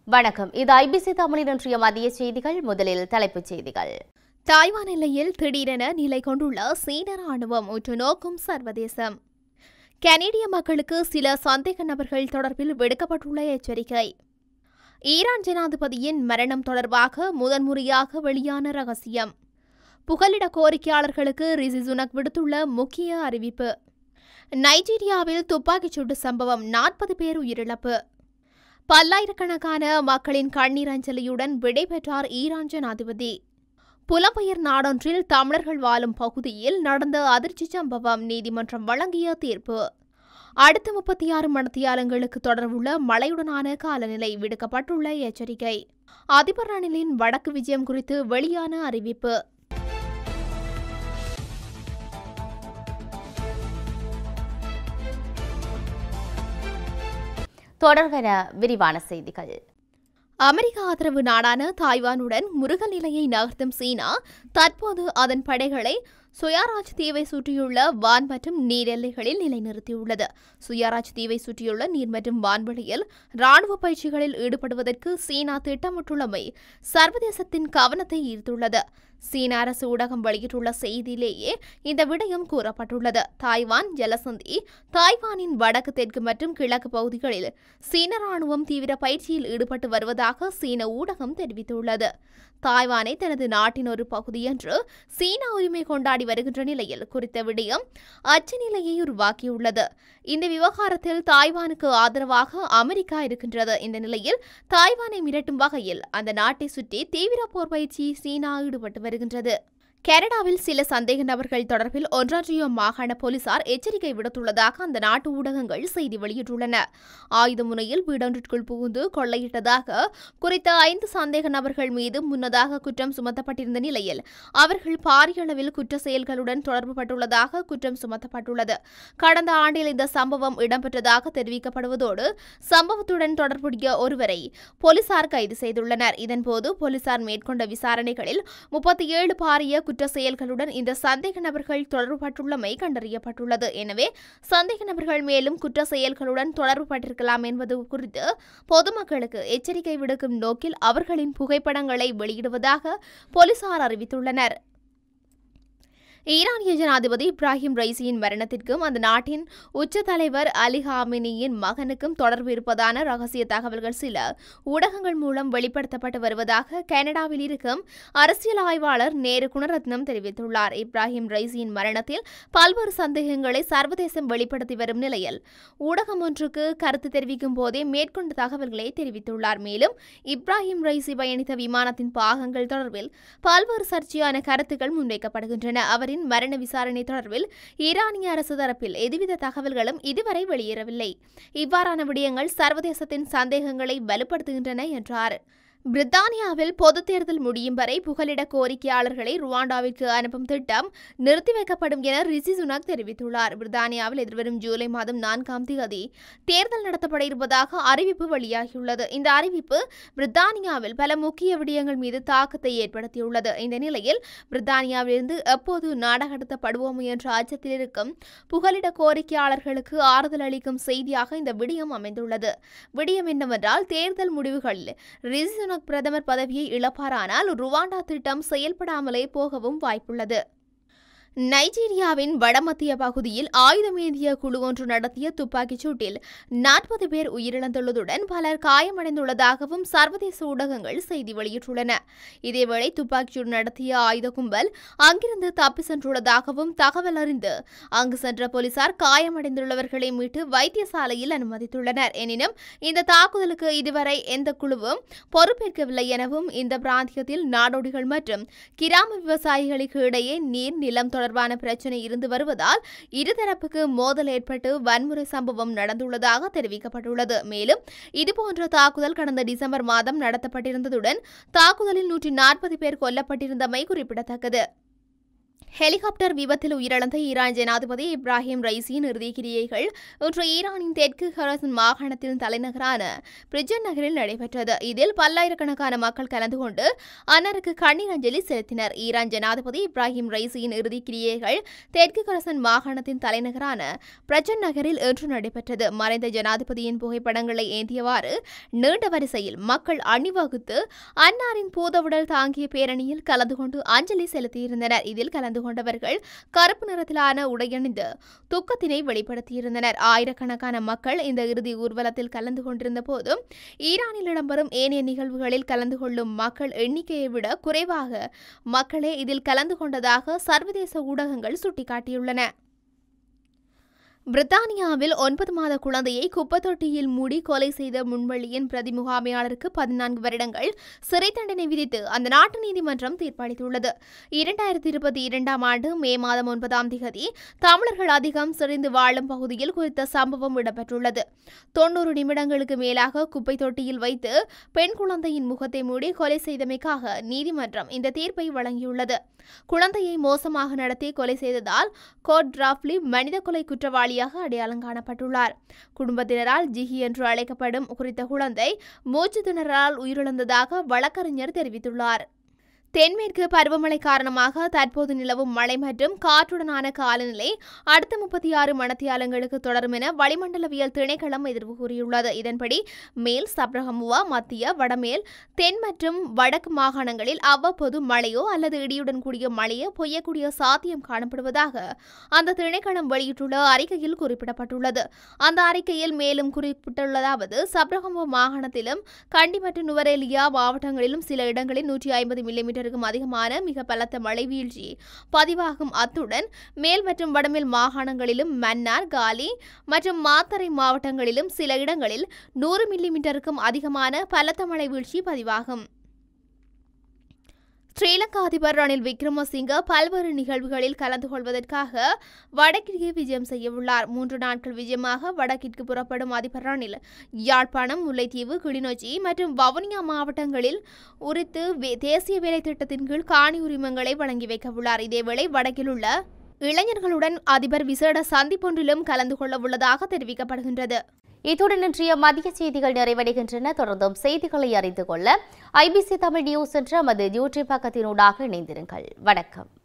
வணக்கம். இது ஐபிசி தமிழின் இன்றைய மதிய செய்திகள். முதலில் தலைப்புச் செய்திகள். தாய்வான் எல்லையில் திடீரென நிலை கொண்டுள்ள சீன ராணுவம் உற்று நோக்கும் சர்வதேசம். கனேடிய மக்களுக்கு சில சந்தேக நபர்கள் தொடர்பில் விடுக்கப்பட்டுள்ள எச்சரிக்கை. ஈரான் ஜனாதிபதியின் மரணம் தொடர்பாக முதன்முறையாக வெளியான ரகசியம். புகலிட கோரிக்கையாளர்களுக்கு ரிஷி சுனக் விடுத்துள்ள முக்கிய அறிவிப்பு. நைஜீரியாவில் துப்பாக்கிச்சூடு சம்பவம், 40 பேர் உயிரிழப்பு. பல்லாயிரக்கணக்கான மக்களின் கண்ணீர் அஞ்சலியுடன் விடைபெற்றார் ஈரான் ஜனாதிபதி. புலம்பெயர் நாடொன்றில் தமிழர்கள் வாழும் பகுதியில் நடந்த அதிர்ச்சி சம்பவம், நீதிமன்றம் வழங்கிய தீர்ப்பு. அடுத்த 36 மணித்தியாலங்களுக்கு தொடர்புள்ள மழையுடனான காலநிலை, விடுக்கப்பட்டுள்ள எச்சரிக்கை. அதிபர் ரணிலின் வடக்கு விஜயம் குறித்து வெளியான அறிவிப்பு. தொடர்கிற விரிவான செய்திகள். அமெரிக்க ஆதரவு நாடான தாய்வானுடன் முருகல் நிலையை நகர்த்தும் சீனா தற்போது அதன் படைகளை சுயராஜ் தீவை சுற்றியுள்ள வான் மற்றும் நீர் எல்லைகளில் நிலைநிறுத்தியுள்ளது. சுயராஜ் தீவை சுற்றியுள்ள நீர் மற்றும் வான்வெளியில் ராணுவ பயிற்சிகளில் ஈடுபடுவதற்கு சீனா திட்டமிட்டுள்ளமை சர்வதேசத்தின் கவனத்தை ஈர்த்துள்ளது. சீன அரசு ஊடகம் வெளியிட்டுள்ள செய்தியிலேயே இந்த விடயம் கூறப்பட்டுள்ளது. தாய்வான் ஜலசந்தி, தாய்வானின் வடக்கு, தெற்கு மற்றும் கிழக்கு பகுதிகளில் சீன ராணுவம் தீவிர பயிற்சியில் ஈடுபட்டு வருவதாக சீன ஊடகம் தெரிவித்துள்ளது. தாய்வானை தனது நாட்டின் ஒரு பகுதி என்று சீனா உரிமை கொண்டாடி வருகின்ற நிலையில் குறித்த விடயம் அச்ச நிலையை உருவாக்கியுள்ளது. இந்த விவகாரத்தில் தாய்வானுக்கு ஆதரவாக அமெரிக்கா இருக்கின்றது. இந்த நிலையில் தாய்வானை மிரட்டும் வகையில் அந்த நாட்டை சுற்றி தீவிர போர் பயிற்சி சீனா ஈடுபட்டு வருகின்றது. கனடாவில் சில சந்தேக நபர்கள் தொடர்பில் ஒன்றாரியோ மாகாண போலீசார் எச்சரிக்கை விடுத்துள்ளதாக அந்த நாட்டு ஊடகங்கள் செய்தி வெளியிட்டுள்ளன. ஆயுத முனையில் வீடொன்றிற்குள் புகுந்து கொள்ளையிட்டதாக குறித்த 5 சந்தேக நபர்கள் மீது முன்னதாக குற்றம் சுமத்தப்பட்டிருந்த நிலையில் அவர்கள் பாரிய அளவில் குற்ற செயல்களுடன் தொடர்புபட்டுள்ளதாக குற்றம் சுமத்தப்பட்டுள்ளது. கடந்த ஆண்டில் இந்த சம்பவம் இடம்பெற்றதாக தெரிவிக்கப்படுவதோடு சம்பவத்துடன் தொடர்புடைய ஒருவரை போலீசார் கைது செய்துள்ளனர். இதன்போது போலீசார் மேற்கொண்ட விசாரணைகளில் 37 பாரிய குற்ற செயல்களுடன் இந்த சந்தேக நபர்கள் தொடர்புபட்டுள்ளமை கண்டறியப்பட்டுள்ளது. எனவே சந்தேக நபர்கள் மேலும் குற்ற செயல்களுடன் தொடர்புபட்டிருக்கலாம் என்பது குறித்து பொதுமக்களுக்கு எச்சரிக்கை விடுக்கும் நோக்கில் அவர்களின் புகைப்படங்களை வெளியிடுவதாக போலீசார் அறிவித்துள்ளனர். ஈரானிய ஜனாதிபதி இப்ராஹிம் ரைசியின் மரணத்திற்கும் அந்த நாட்டின் உச்ச தலைவர் அலி ஹாமினியின் மகனுக்கும் தொடர்பு இருப்பதான ரகசிய தகவல்கள் சில ஊடகங்கள் மூலம் வெளிப்படுத்தப்பட்டு வருவதாக கனடாவில் இருக்கும் அரசியல் ஆய்வாளர் நேரு குணரத்னம் தெரிவித்துள்ளார். இப்ராஹிம் ரைசியின் மரணத்தில் பல்வேறு சந்தேகங்களை சர்வதேசம் வெளிப்படுத்தி வரும் நிலையில் ஊடகம் ஒன்றுக்கு கருத்து தெரிவிக்கும் போதே மேற்கொண்ட தகவல்களை தெரிவித்துள்ளார். மேலும் இப்ராஹிம் ரைசி பயணித்த விமானத்தின் பாகங்கள் தொடர்பில் பல்வேறு சர்ச்சையான கருத்துக்கள் முன்வைக்கப்படுகின்றன. அவரின் மரண விசாரணை தொடர்பில் ஈரானிய அரசு தரப்பில் எதுவித தகவல்களும் இதுவரை வெளியேறவில்லை. இவ்வாறான விடயங்கள் சர்வதேசத்தின் சந்தேகங்களை வலுப்படுத்துகின்றன என்றார். பிரித்தானியாவில் பொதுத் தேர்தல் முடியும் வரை புகலிட கோரிக்கையாளர்களை ருவாண்டாவிற்கு அனுப்பும் திட்டம் நிறுத்தி வைக்கப்படும் என ரிஷி சுனக் தெரிவித்துள்ளார். பிரித்தானியாவில் எதிர்வரும் ஜூலை மாதம் 4ஆம் தேதி தேர்தல் நடத்தப்பட இருப்பதாக அறிவிப்பு வெளியாகியுள்ளது. இந்த அறிவிப்பு பிரித்தானியாவில் பல முக்கிய விடயங்கள் மீது தாக்கத்தை ஏற்படுத்தியுள்ளது. இந்த நிலையில் பிரித்தானியாவிலிருந்து எப்போது நாடகப்படுத்துவோம் என்ற அச்சத்தில் இருக்கும் புகலிட கோரிக்கையாளர்களுக்கு ஆறுதல் அளிக்கும் செய்தியாக இந்த விடயம் அமைந்துள்ளது. விடயம் என்னவென்றால், தேர்தல் முடிவுகளில் ரிஷி சுனக் பிரதமர் பதவியை இழப்பாரானால் ருவாண்டா திட்டம் செயல்படாமலே போகவும் வாய்ப்புள்ளது. நைஜீரியாவின் வடமத்திய பகுதியில் ஆயுதமேந்திய குழு ஒன்று நடத்திய துப்பாக்கிச் சூட்டில் 40 பேர் உயிரிழந்துள்ளதுடன் பலர் காயமடைந்துள்ளதாகவும் சர்வதேச ஊடகங்கள் செய்தி வெளியிட்டுள்ளன. இதேவேளை துப்பாக்கிச்சூடு நடத்திய ஆயுத கும்பல் அங்கிருந்து தப்பி சென்றுள்ளதாகவும் தகவல் அறிந்து அங்கு சென்ற போலீசார் காயமடைந்துள்ளவர்களை மீட்டு வைத்தியசாலையில் அனுமதித்துள்ளனர். எனினும் இந்த தாக்குதலுக்கு இதுவரை எந்த குழுவும் பொறுப்பேற்கவில்லை எனவும் இந்த பிராந்தியத்தில் நாடோடிகள் மற்றும் கிராம விவசாயிகளுக்கு இடையே நீர் நிலம் தொடர்பான பிரச்சினை இருந்து வருவதால் இருதரப்புக்கு மோதல் ஏற்பட்டு வன்முறை சம்பவம் நடந்துள்ளதாக தெரிவிக்கப்பட்டுள்ளது. மேலும் இதுபோன்ற தாக்குதல் கடந்த டிசம்பர் மாதம் நடத்தப்பட்டிருந்ததுடன் தாக்குதலில் 140 பேர் கொல்லப்பட்டிருந்தமை குறிப்பிடத்தக்கது. ஹெலிகாப்டர் விபத்தில் உயிரிழந்த ஈரான் ஜனாதிபதி இப்ராஹிம் ரைசியின் இறுதிக்கிரியைகள் இன்று ஈரானின் தெற்கு ஹொராசன் மாகாணத்தின் தலைநகரான பிரிஜன் நகரில் நடைபெற்றது. இதில் பல்லாயிரக்கணக்கான மக்கள் கலந்து கொண்டு அன்னாருக்கு கண்ணீர் அஞ்சலி செலுத்தினர். ஈரான் ஜனாதிபதி இப்ராஹிம் ரைசியின் இறுதிக்கிரியைகள் தெற்கு ஹொராசன் மாகாணத்தின் தலைநகரான பிரிஜன் நகரில் இன்று நடைபெற்றது. மறைந்த ஜனாதிபதியின் புகைப்படங்களை ஏந்தியவாறு நீண்ட வரிசையில் மக்கள் அணிவகுத்து அன்னாரின் பூதவுடல் தாங்கிய பேரணியில் கலந்து கொண்டு அஞ்சலி செலுத்தியிருந்தனர். இதில் கலந்து கொண்டவர்கள் கருப்பு நிறத்திலான உடையணிந்து துக்கத்தினை வெளிப்படுத்தியிருந்தனர். ஆயிரக்கணக்கான மக்கள் இந்த இறுதி ஊர்வலத்தில் கலந்து கொண்டிருந்த போதும் ஈரானில் இடம்பெறும் ஏனைய நிகழ்வுகளில் கலந்து கொள்ளும் மக்கள் எண்ணிக்கையை விட குறைவாக மக்களே இதில் கலந்து கொண்டதாக சர்வதேச ஊடகங்கள் சுட்டிக்காட்டியுள்ளன. பிரித்தானியாவில் 9 மாத குழந்தையை குப்பை தொட்டியில் மூடி கொலை செய்த முன்வழியின் பிரதி முகாமையாளருக்கு 14 வருடங்கள் சிறை தண்டனை விதித்து அந்த நாட்டு நீதிமன்றம் தீர்ப்பளித்துள்ளது. 2022ஆம் ஆண்டு மே மாதம் 9ஆம் தேதி தமிழர்கள் அதிகம் செறிந்து வாழும் பகுதியில் குறித்த சம்பவம் இடம்பெற்றுள்ளது. 90 நிமிடங்களுக்கு மேலாக குப்பை தொட்டியில் வைத்து பெண் குழந்தையின் முகத்தை மூடி கொலை செய்தமைக்காக நீதிமன்றம் இந்த தீர்ப்பை வழங்கியுள்ளது. குழந்தையை மோசமாக நடத்தி கொலை செய்ததால் கோட் டிராப்லி மனித கொலை குற்றவாளியாக அடையாளம் காணப்பட்டுள்ளார். குடும்பத்தினரால் ஜிஹி என்று அழைக்கப்படும் குறித்த குழந்தை மூச்சு திணறலால் உயிரிழந்ததாக வழக்கறிஞர் தெரிவித்துள்ளார். தென்மேற்கு பருவமழை காரணமாக தற்போது நிலவும் மழை மற்றும் காற்றுடனான காலநிலை அடுத்த 36 மணித்தியாலங்களுக்கு தொடரும் என வளிமண்டலவியல் திணைக்களம் எதிர்வு கூறியுள்ளது. இதன்படி மேல் சப்ரகமுவா, மத்திய, வடமேல், தென் மற்றும் வடக்கு மாகாணங்களில் அவ்வப்போது மழையோ அல்லது இடியுடன் கூடிய மழையோ பெய்யக்கூடிய சாத்தியம் காணப்படுவதாக அந்த திணைக்களம் வெளியிட்டுள்ள அறிக்கையில் குறிப்பிடப்பட்டுள்ளது. அந்த அறிக்கையில் மேலும் குறிப்பிட்டுள்ளதாவது, சப்ரகமுவா மாகாணத்திலும் கண்டி மற்றும் நுவரெலியா மாவட்டங்களிலும் சில இடங்களில் 150 மில்லிமீட்டருக்கும் அதிகமான மிக பலத்த மழை வீழ்ச்சி பதிவாகும். அத்துடன் மேல் மற்றும் வடமேல் மாகாணங்களிலும் மன்னார், காலி மற்றும் மாத்தறை மாவட்டங்களிலும் சில இடங்களில் 100 மில்லிமீட்டருக்கும் அதிகமான பலத்த மழை வீழ்ச்சி பதிவாகும். ஸ்ரீலங்கா அதிபர் ரணில் விக்ரமசிங்க பல்வேறு நிகழ்வுகளில் கலந்து கொள்வதற்காக வடக்கிற்கு விஜயம் செய்யவுள்ளார். 3 நாட்கள் விஜயமாக வடக்கிற்கு புறப்படும் அதிபர் ரணில் யாழ்ப்பாணம், முல்லைத்தீவு, கிளிநொச்சி மற்றும் வவுனியா மாவட்டங்களில் உரித்து தேசிய வேலை திட்டத்தின் கீழ் காணி உரிமங்களை வழங்கி வைக்கவுள்ளார். இதேவேளை வடக்கில் உள்ள இளைஞர்களுடன் அதிபர் விசேட சந்திப்பொன்றிலும் கலந்து கொள்ள உள்ளதாக தெரிவிக்கப்படுகின்றது. இத்துடன் இன்றைய மதிய செய்திகள் நிறைவடைகின்றன. தொடர்ந்தும் செய்திகளை அறிந்து கொள்ள IBC தமிழ் நியூஸ் என்ற நமது யூடியூப் பக்கத்தினூடாக இணைந்திருங்கள். வணக்கம்.